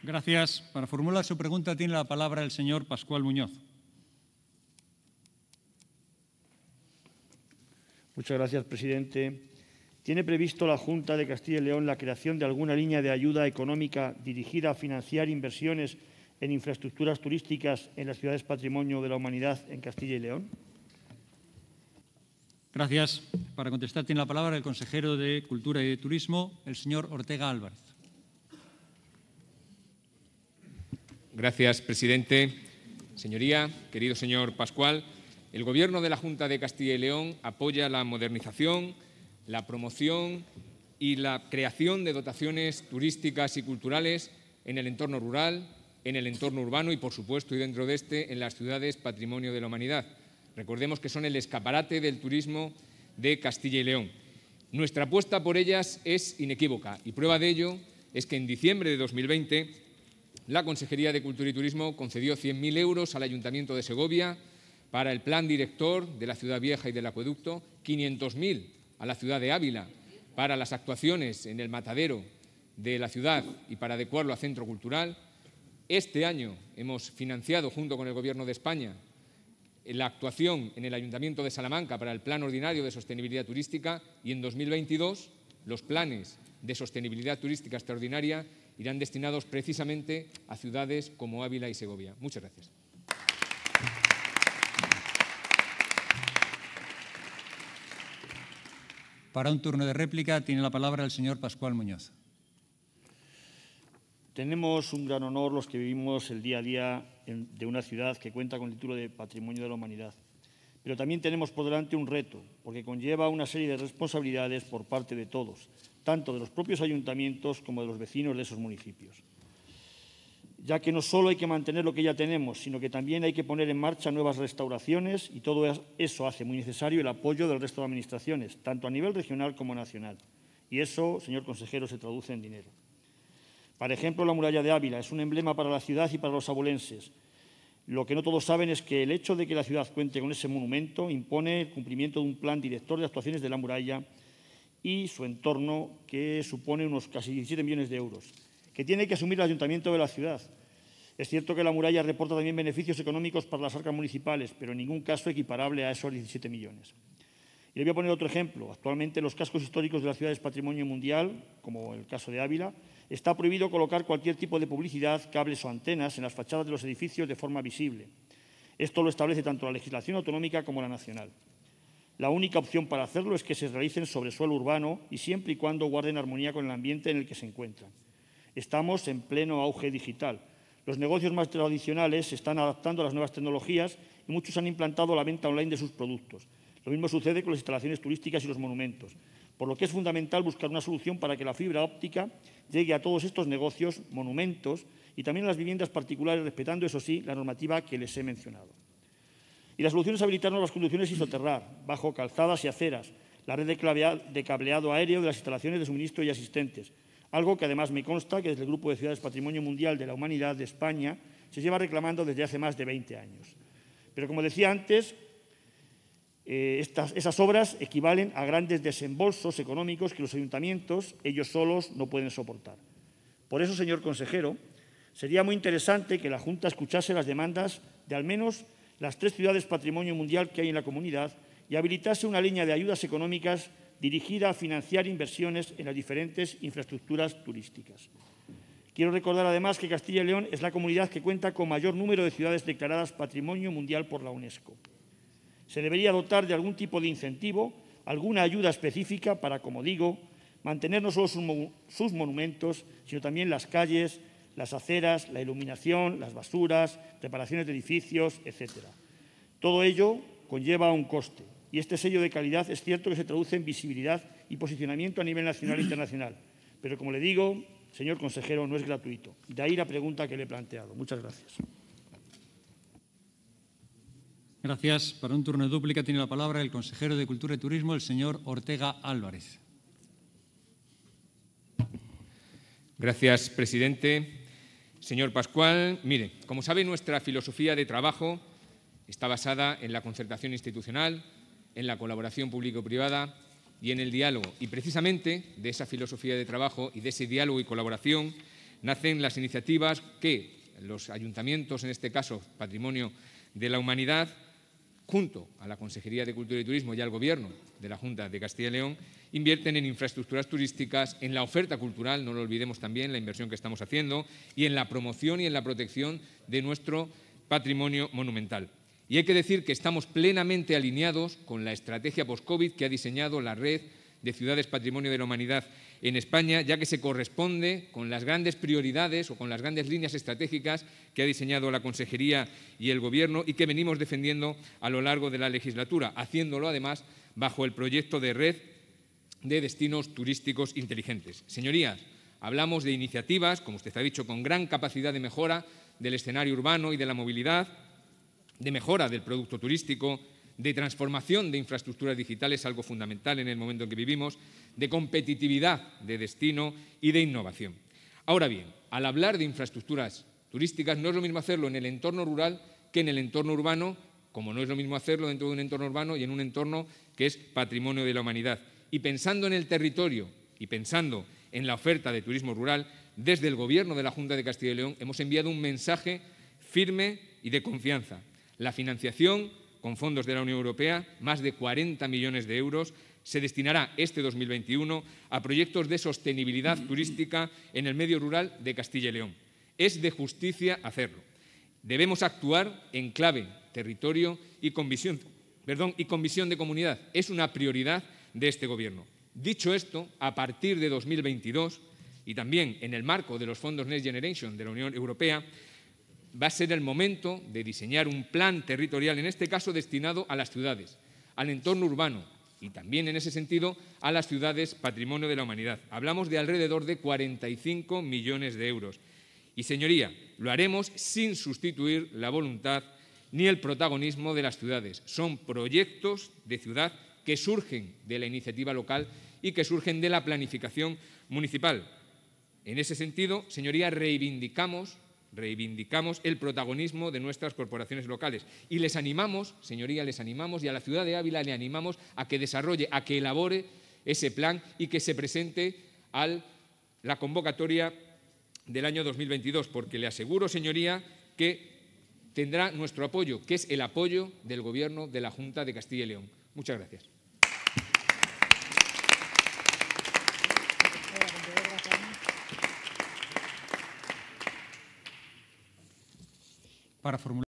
Gracias. Para formular su pregunta tiene la palabra el señor Pascual Muñoz. Muchas gracias, presidente. ¿Tiene previsto la Junta de Castilla y León la creación de alguna línea de ayuda económica dirigida a financiar inversiones en infraestructuras turísticas en las ciudades Patrimonio de la Humanidad en Castilla y León? Gracias. Para contestar tiene la palabra el consejero de Cultura y de Turismo, el señor Ortega Álvarez. Gracias, presidente. Señoría, querido señor Pascual, el Gobierno de la Junta de Castilla y León apoya la modernización, la promoción y la creación de dotaciones turísticas y culturales en el entorno rural, en el entorno urbano y, por supuesto, y dentro de este, en las ciudades Patrimonio de la Humanidad. Recordemos que son el escaparate del turismo de Castilla y León. Nuestra apuesta por ellas es inequívoca y prueba de ello es que en diciembre de 2020 la Consejería de Cultura y Turismo concedió 100.000 euros al Ayuntamiento de Segovia para el plan director de la Ciudad Vieja y del Acueducto, 500.000 a la ciudad de Ávila para las actuaciones en el matadero de la ciudad y para adecuarlo a centro cultural. Este año hemos financiado, junto con el Gobierno de España, la actuación en el Ayuntamiento de Salamanca para el Plan Ordinario de Sostenibilidad Turística y en 2022 los planes de sostenibilidad turística extraordinaria irán destinados precisamente a ciudades como Ávila y Segovia. Muchas gracias. Para un turno de réplica tiene la palabra el señor Pascual Muñoz. Tenemos un gran honor los que vivimos el día a día de una ciudad que cuenta con el título de Patrimonio de la Humanidad. Pero también tenemos por delante un reto, porque conlleva una serie de responsabilidades por parte de todos, tanto de los propios ayuntamientos como de los vecinos de esos municipios. Ya que no solo hay que mantener lo que ya tenemos, sino que también hay que poner en marcha nuevas restauraciones y todo eso hace muy necesario el apoyo del resto de administraciones, tanto a nivel regional como nacional. Y eso, señor consejero, se traduce en dinero. Por ejemplo, la muralla de Ávila es un emblema para la ciudad y para los abulenses. Lo que no todos saben es que el hecho de que la ciudad cuente con ese monumento impone el cumplimiento de un plan director de actuaciones de la muralla y su entorno, que supone unos casi 17 millones de euros, que tiene que asumir el ayuntamiento de la ciudad. Es cierto que la muralla reporta también beneficios económicos para las arcas municipales, pero en ningún caso equiparable a esos 17 millones. Y le voy a poner otro ejemplo. Actualmente los cascos históricos de las ciudades Patrimonio Mundial, como el caso de Ávila, está prohibido colocar cualquier tipo de publicidad, cables o antenas en las fachadas de los edificios de forma visible. Esto lo establece tanto la legislación autonómica como la nacional. La única opción para hacerlo es que se realicen sobre suelo urbano y siempre y cuando guarden armonía con el ambiente en el que se encuentran. Estamos en pleno auge digital. Los negocios más tradicionales se están adaptando a las nuevas tecnologías y muchos han implantado la venta online de sus productos. Lo mismo sucede con las instalaciones turísticas y los monumentos, por lo que es fundamental buscar una solución para que la fibra óptica llegue a todos estos negocios, monumentos y también a las viviendas particulares, respetando, eso sí, la normativa que les he mencionado. Y la solución es habilitar nuevas conducciones y soterrar, bajo calzadas y aceras, la red de cableado aéreo de las instalaciones de suministro y asistentes, algo que además me consta que desde el Grupo de Ciudades Patrimonio Mundial de la Humanidad de España se lleva reclamando desde hace más de 20 años. Pero como decía antes, esas obras equivalen a grandes desembolsos económicos que los ayuntamientos, ellos solos, no pueden soportar. Por eso, señor consejero, sería muy interesante que la Junta escuchase las demandas de al menos las 3 ciudades Patrimonio Mundial que hay en la comunidad y habilitase una línea de ayudas económicas dirigida a financiar inversiones en las diferentes infraestructuras turísticas. Quiero recordar además que Castilla y León es la comunidad que cuenta con mayor número de ciudades declaradas Patrimonio Mundial por la UNESCO. Se debería dotar de algún tipo de incentivo, alguna ayuda específica para, como digo, mantener no solo sus monumentos, sino también las calles, las aceras, la iluminación, las basuras, reparaciones de edificios, etc. Todo ello conlleva un coste y este sello de calidad es cierto que se traduce en visibilidad y posicionamiento a nivel nacional e internacional. Pero, como le digo, señor consejero, no es gratuito. De ahí la pregunta que le he planteado. Muchas gracias. Gracias. Para un turno de dúplica tiene la palabra el consejero de Cultura y Turismo, el señor Ortega Álvarez. Gracias, presidente. Señor Pascual, mire, como sabe, nuestra filosofía de trabajo está basada en la concertación institucional, en la colaboración público-privada y en el diálogo. Y precisamente de esa filosofía de trabajo y de ese diálogo y colaboración nacen las iniciativas que los ayuntamientos, en este caso Patrimonio de la Humanidad, junto a la Consejería de Cultura y Turismo y al Gobierno de la Junta de Castilla y León, invierten en infraestructuras turísticas, en la oferta cultural, no lo olvidemos también, la inversión que estamos haciendo, y en la promoción y en la protección de nuestro patrimonio monumental. Y hay que decir que estamos plenamente alineados con la estrategia post-COVID que ha diseñado la Red de Ciudades Patrimonio de la Humanidad en España, ya que se corresponde con las grandes prioridades o con las grandes líneas estratégicas que ha diseñado la Consejería y el Gobierno y que venimos defendiendo a lo largo de la legislatura, haciéndolo además bajo el proyecto de Red de Destinos Turísticos Inteligentes. Señorías, hablamos de iniciativas, como usted ha dicho, con gran capacidad de mejora del escenario urbano y de la movilidad, de mejora del producto turístico, de transformación de infraestructuras digitales, algo fundamental en el momento en que vivimos, de competitividad de destino y de innovación. Ahora bien, al hablar de infraestructuras turísticas no es lo mismo hacerlo en el entorno rural que en el entorno urbano, como no es lo mismo hacerlo dentro de un entorno urbano y en un entorno que es patrimonio de la humanidad. Y pensando en el territorio y pensando en la oferta de turismo rural, desde el Gobierno de la Junta de Castilla y León hemos enviado un mensaje firme y de confianza. La financiación con fondos de la Unión Europea, más de 40 millones de euros, se destinará este 2021 a proyectos de sostenibilidad turística en el medio rural de Castilla y León. Es de justicia hacerlo. Debemos actuar en clave territorio y con visión de comunidad. Es una prioridad de este Gobierno. Dicho esto, a partir de 2022 y también en el marco de los fondos Next Generation de la Unión Europea, va a ser el momento de diseñar un plan territorial, en este caso destinado a las ciudades, al entorno urbano y también, en ese sentido, a las ciudades patrimonio de la humanidad. Hablamos de alrededor de 45 millones de euros. Y, señoría, lo haremos sin sustituir la voluntad ni el protagonismo de las ciudades. Son proyectos de ciudad que surgen de la iniciativa local y que surgen de la planificación municipal. En ese sentido, señoría, reivindicamos el protagonismo de nuestras corporaciones locales. Y les animamos, señoría, y a la ciudad de Ávila le animamos a que desarrolle, a que elabore ese plan y que se presente a la convocatoria del año 2022, porque le aseguro, señoría, que tendrá nuestro apoyo, que es el apoyo del Gobierno de la Junta de Castilla y León. Muchas gracias. Para formular